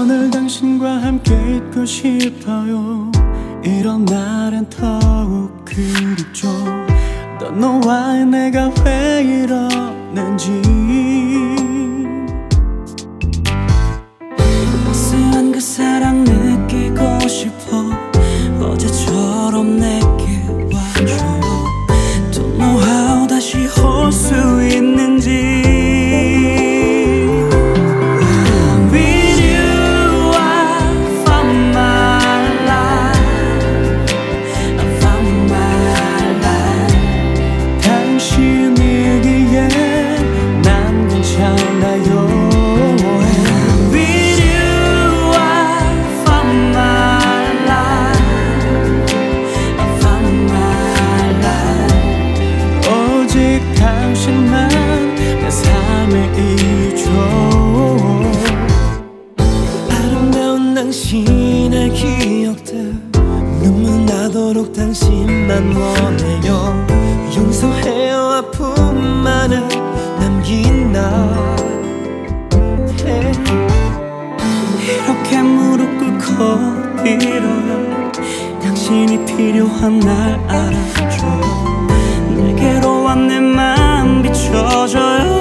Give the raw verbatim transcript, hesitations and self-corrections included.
늘 당신과 함께 있고 싶어요. 이런 날엔 더욱 그립죠. 또 너와 내가 왜 이러는지. 따스한 그 사랑 느끼고 싶어. 어제처럼 내게 와줘요. Don't know how 다시 올 수 있는지. 당신만 내 삶의 이유죠. 아름다운 당신의 기억들 눈물 나도록 당신만 원해요. 용서해요 아픔만을 남긴 나. 이렇게 무릎 꿇고 빌어요. 당신이 필요한 날 알아줘요. 내게로 와 내 맘 비춰줘요.